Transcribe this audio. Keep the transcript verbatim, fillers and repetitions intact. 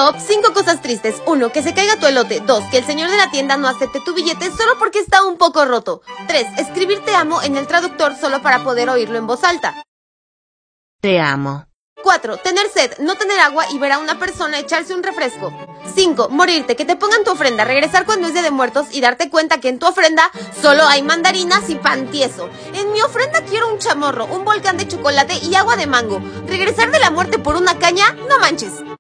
Top cinco cosas tristes. uno. Que se caiga tu elote. dos. Que el señor de la tienda no acepte tu billete solo porque está un poco roto. tres. Escribir te amo en el traductor solo para poder oírlo en voz alta. Te amo. cuatro. Tener sed, no tener agua y ver a una persona echarse un refresco. cinco. Morirte, que te pongan tu ofrenda, regresar cuando es Día de Muertos y darte cuenta que en tu ofrenda solo hay mandarinas y pan tieso. En mi ofrenda quiero un chamorro, un volcán de chocolate y agua de mango. Regresar de la muerte por una caña, no manches.